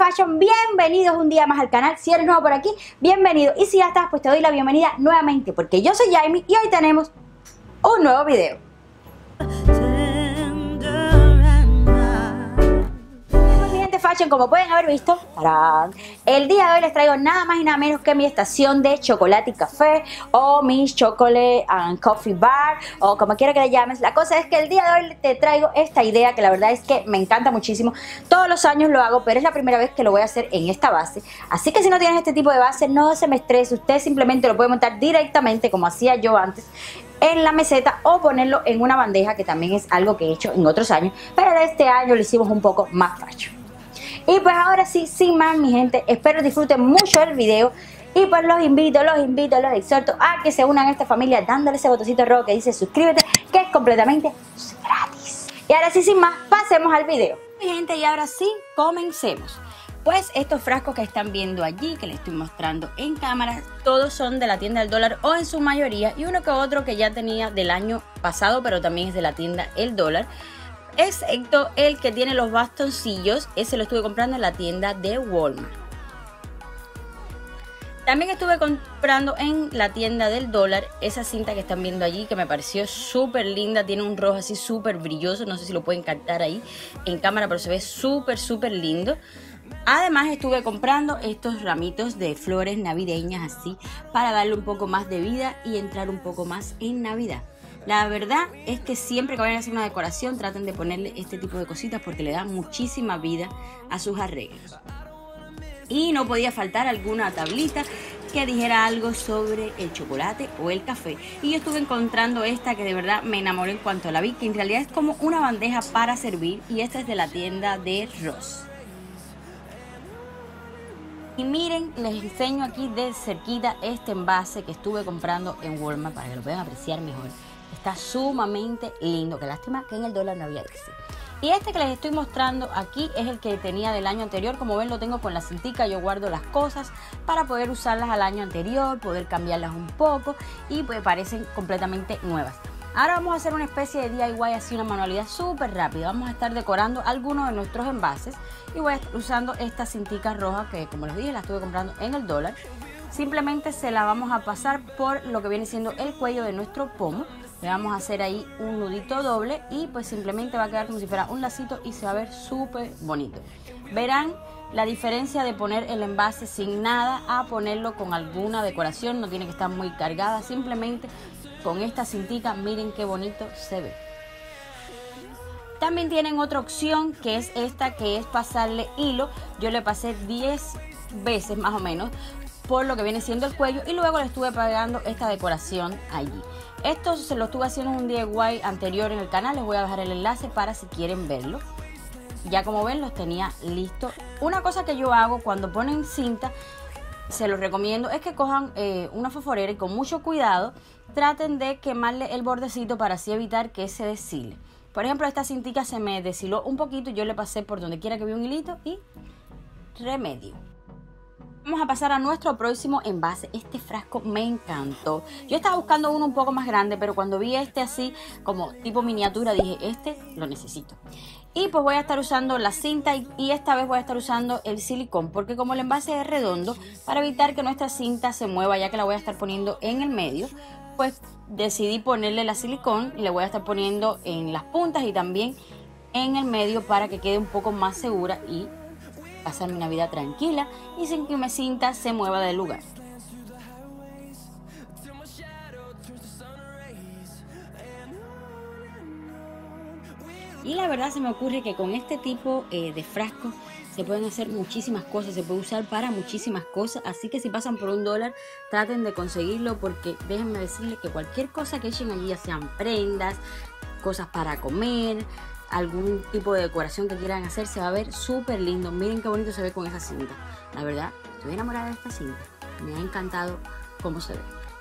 Fashion, bienvenidos un día más al canal. Si eres nuevo por aquí, bienvenido. Y si ya estás, pues te doy la bienvenida nuevamente, porque yo soy Jaime y hoy tenemos un nuevo video. Fashion, como pueden haber visto, ¡tarán!, el día de hoy les traigo nada más y nada menos que mi estación de chocolate y café, o mis chocolate and coffee bar, o como quiera que le llames. La cosa es que el día de hoy te traigo esta idea que la verdad es que me encanta muchísimo. Todos los años lo hago, pero es la primera vez que lo voy a hacer en esta base. Así que si no tienes este tipo de base, no se me estrese. Usted simplemente lo puede montar directamente, como hacía yo antes, en la meseta, o ponerlo en una bandeja, que también es algo que he hecho en otros años, pero de este año lo hicimos un poco más fashion. Y pues ahora sí, sin más, mi gente, espero disfruten mucho el video. Y pues los invito, los exhorto a que se unan a esta familia dándole ese botoncito rojo que dice suscríbete, que es completamente gratis. Y ahora sí, sin más, pasemos al video. Mi gente, y ahora sí, comencemos. Pues estos frascos que están viendo allí, que les estoy mostrando en cámara, todos son de la tienda del dólar, o en su mayoría, y uno que otro que ya tenía del año pasado, pero también es de la tienda El Dólar. Excepto el que tiene los bastoncillos, ese lo estuve comprando en la tienda de Walmart. También estuve comprando en la tienda del dólar esa cinta que están viendo allí, que me pareció súper linda. Tiene un rojo así súper brilloso, no sé si lo pueden captar ahí en cámara, pero se ve súper lindo. Además estuve comprando estos ramitos de flores navideñas así, para darle un poco más de vida y entrar un poco más en Navidad. La verdad es que siempre que vayan a hacer una decoración traten de ponerle este tipo de cositas porque le da muchísima vida a sus arreglos. Y no podía faltar alguna tablita que dijera algo sobre el chocolate o el café. Y yo estuve encontrando esta que de verdad me enamoré en cuanto la vi, que en realidad es como una bandeja para servir, y esta es de la tienda de Ross. Y miren, les enseño aquí de cerquita este envase que estuve comprando en Walmart para que lo puedan apreciar mejor. Está sumamente lindo, qué lástima que en el dólar no había ese. Y este que les estoy mostrando aquí es el que tenía del año anterior. Como ven, lo tengo con la cintica. Yo guardo las cosas para poder usarlas al año anterior, poder cambiarlas un poco, y pues parecen completamente nuevas. Ahora vamos a hacer una especie de DIY, así una manualidad súper rápida. Vamos a estar decorando algunos de nuestros envases y voy a estar usando esta cintica roja que, como les dije, la estuve comprando en el dólar. Simplemente se la vamos a pasar por lo que viene siendo el cuello de nuestro pomo. Le vamos a hacer ahí un nudito doble y pues simplemente va a quedar como si fuera un lacito y se va a ver súper bonito. Verán la diferencia de poner el envase sin nada a ponerlo con alguna decoración. No tiene que estar muy cargada, simplemente con esta cintica. Miren qué bonito se ve. También tienen otra opción, que es esta, que es pasarle hilo. Yo le pasé 10 veces más o menos por lo que viene siendo el cuello, y luego le estuve pegando esta decoración allí. Esto se lo estuve haciendo en un DIY anterior en el canal, les voy a dejar el enlace para si quieren verlo. Ya como ven, los tenía listos. Una cosa que yo hago cuando ponen cinta, se los recomiendo, es que cojan una fosforera y con mucho cuidado traten de quemarle el bordecito para así evitar que se deshile. Por ejemplo, esta cintica se me deshiló un poquito, yo le pasé por donde quiera que vi un hilito y remedio. Vamos a pasar a nuestro próximo envase. Este frasco me encantó. Yo estaba buscando uno un poco más grande, pero cuando vi este así como tipo miniatura dije, este lo necesito. Y pues voy a estar usando la cinta y esta vez voy a estar usando el silicón, porque como el envase es redondo, para evitar que nuestra cinta se mueva, ya que la voy a estar poniendo en el medio, pues decidí ponerle la silicón y le voy a estar poniendo en las puntas y también en el medio para que quede un poco más segura y pasar mi Navidad tranquila y sin que mi cinta se mueva del lugar. Y la verdad se me ocurre que con este tipo de frascos se pueden hacer muchísimas cosas, se puede usar para muchísimas cosas. Así que si pasan por un dólar, traten de conseguirlo, porque déjenme decirles que cualquier cosa que echen allí, ya sean prendas, cosas para comer, algún tipo de decoración que quieran hacer, se va a ver súper lindo. Miren qué bonito se ve con esa cinta. La verdad, estoy enamorada de esta cinta. Me ha encantado cómo se ve.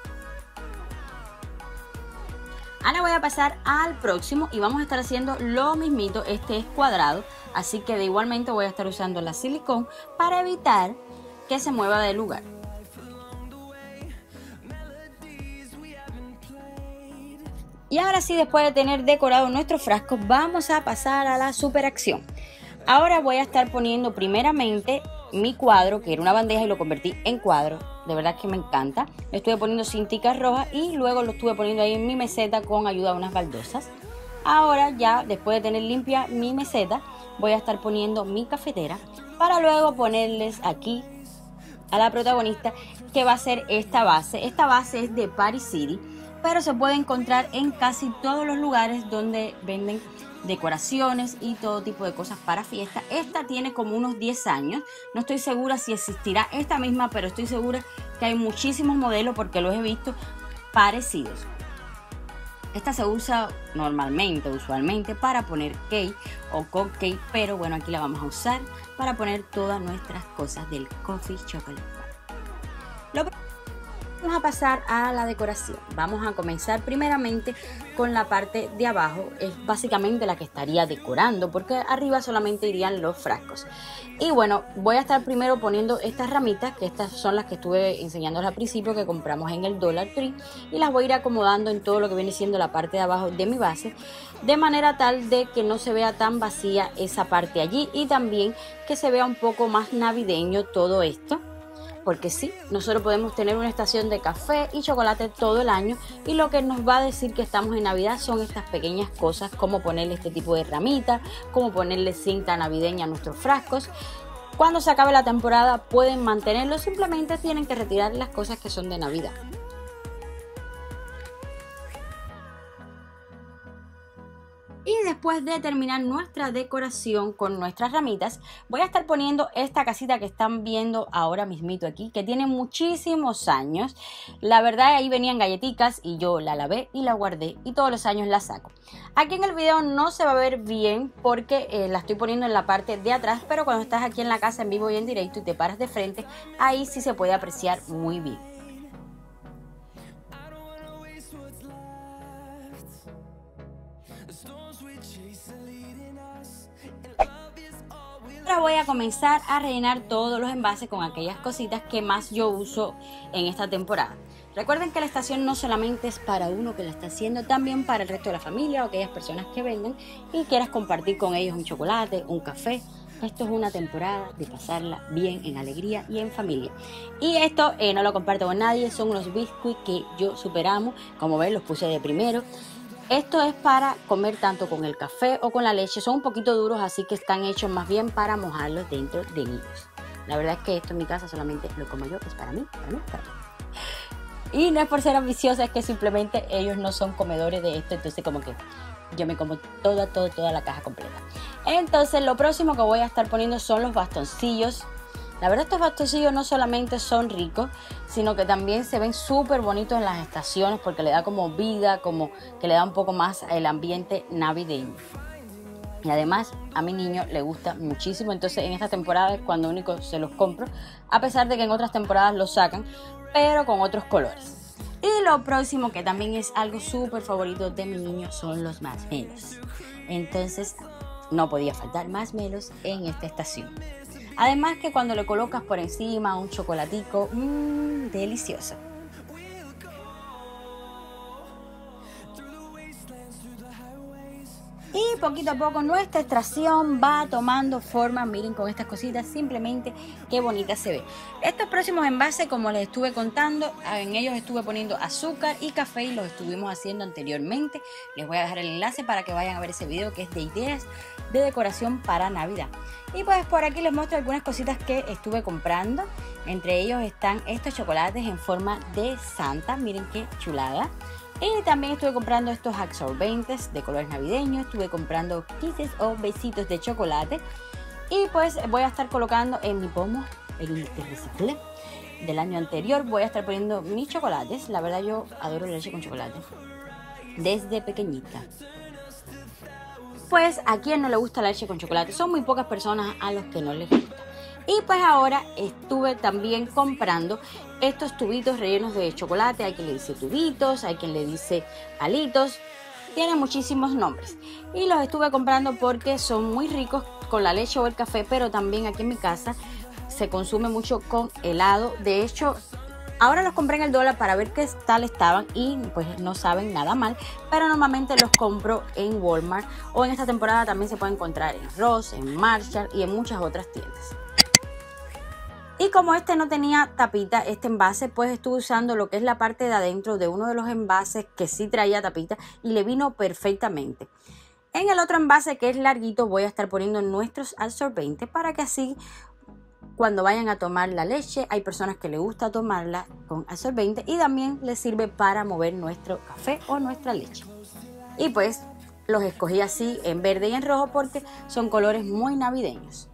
Ahora voy a pasar al próximo y vamos a estar haciendo lo mismito. Este es cuadrado, así que de igualmente voy a estar usando la silicón para evitar que se mueva del lugar. Y ahora sí, después de tener decorado nuestro frasco, vamos a pasar a la super acción. Ahora voy a estar poniendo primeramente mi cuadro, que era una bandeja, y lo convertí en cuadro. De verdad que me encanta. Le estuve poniendo cinticas rojas y luego lo estuve poniendo ahí en mi meseta con ayuda de unas baldosas. Ahora ya, después de tener limpia mi meseta, voy a estar poniendo mi cafetera para luego ponerles aquí a la protagonista, que va a ser esta base. Esta base es de Party City, pero se puede encontrar en casi todos los lugares donde venden decoraciones y todo tipo de cosas para fiesta. Esta tiene como unos 10 años. No estoy segura si existirá esta misma, pero estoy segura que hay muchísimos modelos porque los he visto parecidos. Esta se usa normalmente, usualmente, para poner cake o cupcake, pero bueno, aquí la vamos a usar para poner todas nuestras cosas del Coffee Chocolate Bar. Vamos a pasar a la decoración. Vamos a comenzar primeramente con la parte de abajo. Es básicamente la que estaría decorando, porque arriba solamente irían los frascos. Y bueno, voy a estar primero poniendo estas ramitas, que estas son las que estuve enseñándoles al principio, que compramos en el Dollar Tree, y las voy a ir acomodando en todo lo que viene siendo la parte de abajo de mi base, de manera tal de que no se vea tan vacía esa parte allí, y también que se vea un poco más navideño todo esto. Porque sí, nosotros podemos tener una estación de café y chocolate todo el año, y lo que nos va a decir que estamos en Navidad son estas pequeñas cosas, como ponerle este tipo de ramita, como ponerle cinta navideña a nuestros frascos. Cuando se acabe la temporada pueden mantenerlo, simplemente tienen que retirar las cosas que son de Navidad. Y después de terminar nuestra decoración con nuestras ramitas, voy a estar poniendo esta casita que están viendo ahora mismito aquí, que tiene muchísimos años. La verdad, ahí venían galletitas y yo la lavé y la guardé, y todos los años la saco. Aquí en el video no se va a ver bien porque la estoy poniendo en la parte de atrás, pero cuando estás aquí en la casa en vivo y en directo y te paras de frente, ahí sí se puede apreciar muy bien. Ahora voy a comenzar a rellenar todos los envases con aquellas cositas que más yo uso en esta temporada. Recuerden que la estación no solamente es para uno que la está haciendo, también para el resto de la familia o aquellas personas que vengan y quieras compartir con ellos un chocolate, un café. Esto es una temporada de pasarla bien, en alegría y en familia. Y esto no lo comparto con nadie, son unos biscuits que yo superamo. Como ven, los puse de primero. Esto es para comer tanto con el café o con la leche. Son un poquito duros, así que están hechos más bien para mojarlos dentro de niños. La verdad es que esto en mi casa solamente lo como yo, es para mí, para mí, para mí. Y no es por ser ambiciosa, es que simplemente ellos no son comedores de esto, entonces como que yo me como toda la caja completa. Entonces lo próximo que voy a estar poniendo son los bastoncillos. La verdad, estos bastoncillos no solamente son ricos, sino que también se ven súper bonitos en las estaciones porque le da como vida, como que le da un poco más el ambiente navideño. Y además a mi niño le gusta muchísimo, entonces en esta temporada es cuando único se los compro, a pesar de que en otras temporadas los sacan, pero con otros colores. Y lo próximo, que también es algo súper favorito de mi niño, son los marshmallows. Entonces no podía faltar marshmallows en esta estación. Además que cuando le colocas por encima un chocolatico, delicioso. Y poquito a poco nuestra estación va tomando forma. Miren con estas cositas, simplemente qué bonita se ve. Estos próximos envases, como les estuve contando, en ellos estuve poniendo azúcar y café y los estuvimos haciendo anteriormente. Les voy a dejar el enlace para que vayan a ver ese video que es de ideas de decoración para Navidad. Y pues por aquí les muestro algunas cositas que estuve comprando. Entre ellos están estos chocolates en forma de Santa. Miren qué chulada. Y también estuve comprando estos absorbentes de colores navideños. Estuve comprando kisses o besitos de chocolate. Y pues voy a estar colocando en mi pomo el recicle del año anterior. Voy a estar poniendo mis chocolates. La verdad, yo adoro la leche con chocolate desde pequeñita. Pues a quien no le gusta la leche con chocolate, son muy pocas personas a los que no les gusta. Y pues ahora estuve también comprando estos tubitos rellenos de chocolate. Hay quien le dice tubitos, hay quien le dice palitos, tienen muchísimos nombres. Y los estuve comprando porque son muy ricos con la leche o el café, pero también aquí en mi casa se consume mucho con helado. De hecho, ahora los compré en el dólar para ver qué tal estaban y pues no saben nada mal, pero normalmente los compro en Walmart, o en esta temporada también se puede encontrar en Ross, en Marshall y en muchas otras tiendas. Y como este no tenía tapita, este envase, pues estuve usando lo que es la parte de adentro de uno de los envases que sí traía tapita y le vino perfectamente. En el otro envase, que es larguito, voy a estar poniendo nuestros absorbentes para que así cuando vayan a tomar la leche, hay personas que les gusta tomarla con absorbente y también les sirve para mover nuestro café o nuestra leche. Y pues los escogí así en verde y en rojo porque son colores muy navideños.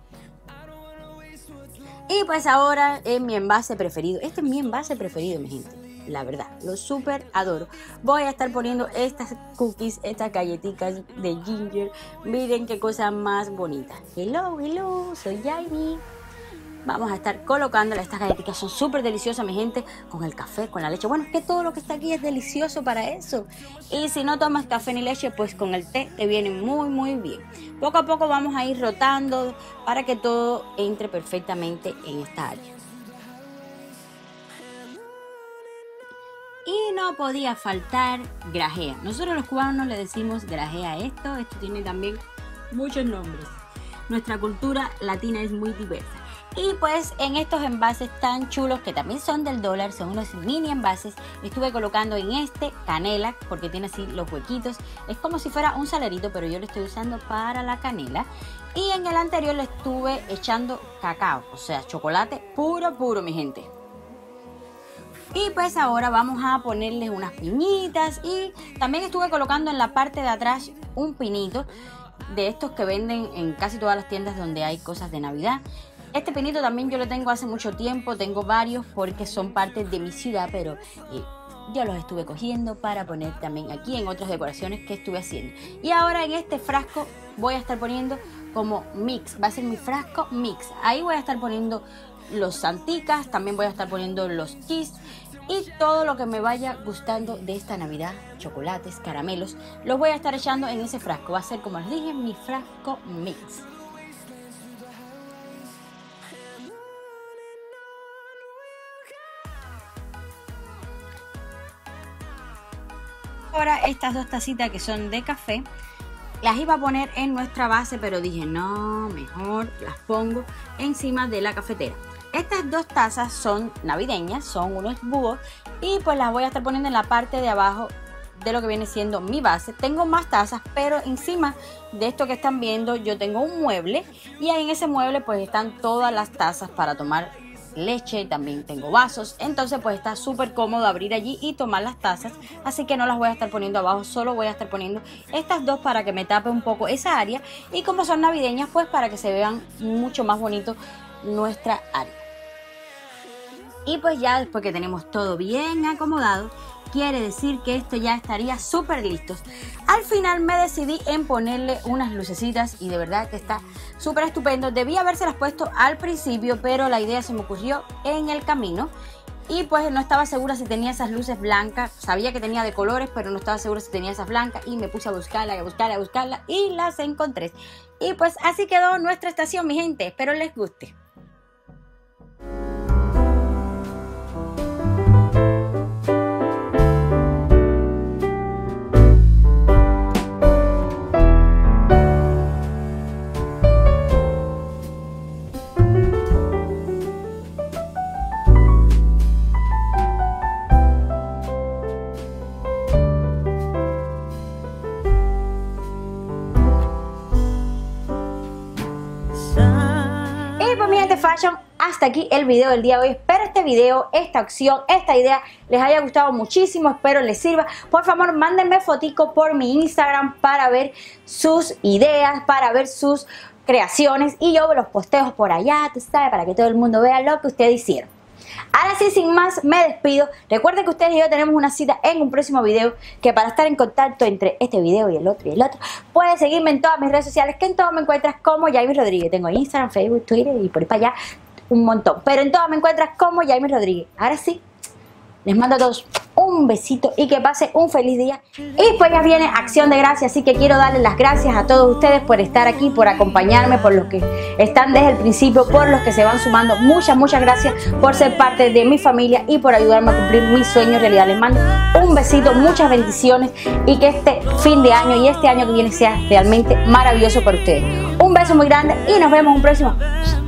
Y pues ahora es mi envase preferido. Este es mi envase preferido, mi gente. La verdad, lo súper adoro. Voy a estar poniendo estas cookies, estas galletitas de ginger. Miren qué cosa más bonita. Hello, hello, soy Jaime. Vamos a estar colocándola. Estas galletitas son súper deliciosas, mi gente, con el café, con la leche. Bueno, es que todo lo que está aquí es delicioso para eso. Y si no tomas café ni leche, pues con el té te viene muy, muy bien. Poco a poco vamos a ir rotando para que todo entre perfectamente en esta área. Y no podía faltar grajea. Nosotros los cubanos le decimos grajea a esto. Esto tiene también muchos nombres. Nuestra cultura latina es muy diversa. Y pues en estos envases tan chulos que también son del dólar, son unos mini envases, estuve colocando en este canela porque tiene así los huequitos. Es como si fuera un salerito, pero yo lo estoy usando para la canela. Y en el anterior le estuve echando cacao, o sea, chocolate puro, puro, mi gente. Y pues ahora vamos a ponerles unas piñitas y también estuve colocando en la parte de atrás un pinito de estos que venden en casi todas las tiendas donde hay cosas de Navidad. Este pinito también yo lo tengo hace mucho tiempo, tengo varios porque son parte de mi ciudad, pero yo los estuve cogiendo para poner también aquí en otras decoraciones que estuve haciendo. Y ahora en este frasco voy a estar poniendo como mix, va a ser mi frasco mix. Ahí voy a estar poniendo los santicas, también voy a estar poniendo los cheese y todo lo que me vaya gustando de esta Navidad, chocolates, caramelos, los voy a estar echando en ese frasco. Va a ser, como les dije, mi frasco mix. Ahora estas dos tacitas que son de café las iba a poner en nuestra base, pero dije no, mejor las pongo encima de la cafetera. Estas dos tazas son navideñas, son unos búhos y pues las voy a estar poniendo en la parte de abajo de lo que viene siendo mi base. Tengo más tazas, pero encima de esto que están viendo yo tengo un mueble y ahí en ese mueble pues están todas las tazas para tomar leche, también tengo vasos, entonces pues está súper cómodo abrir allí y tomar las tazas, así que no las voy a estar poniendo abajo, solo voy a estar poniendo estas dos para que me tape un poco esa área y como son navideñas pues para que se vean mucho más bonito nuestra área. Y pues ya después que tenemos todo bien acomodado, quiere decir que esto ya estaría súper listo. Al final me decidí en ponerle unas lucecitas y de verdad que está súper estupendo. Debía habérselas puesto al principio, pero la idea se me ocurrió en el camino. Y pues no estaba segura si tenía esas luces blancas. Sabía que tenía de colores, pero no estaba segura si tenía esas blancas. Y me puse a buscarla, a buscarla y las encontré. Y pues así quedó nuestra estación, mi gente. Espero les guste. Fashion, hasta aquí el video del día de hoy. Espero este video, esta opción, esta idea les haya gustado muchísimo, espero les sirva. Por favor, mándenme fotico por mi Instagram para ver sus ideas, para ver sus creaciones y yo los posteo por allá, tú sabes, para que todo el mundo vea lo que ustedes hicieron. Ahora sí, sin más, me despido. Recuerden que ustedes y yo tenemos una cita en un próximo video, que para estar en contacto entre este video y el otro, puedes seguirme en todas mis redes sociales, que en todas me encuentras como Jaime Rodríguez. Tengo Instagram, Facebook, Twitter y por ahí para allá un montón, pero en todas me encuentras como Jaime Rodríguez. Ahora sí, les mando a todos un besito y que pasen un feliz día. Y pues ya viene Acción de Gracias, así que quiero darles las gracias a todos ustedes por estar aquí, por acompañarme, por los que están desde el principio, por los que se van sumando. Muchas, muchas gracias por ser parte de mi familia y por ayudarme a cumplir mis sueños en realidad. Les mando un besito, muchas bendiciones y que este fin de año y este año que viene sea realmente maravilloso para ustedes. Un beso muy grande y nos vemos en un próximo.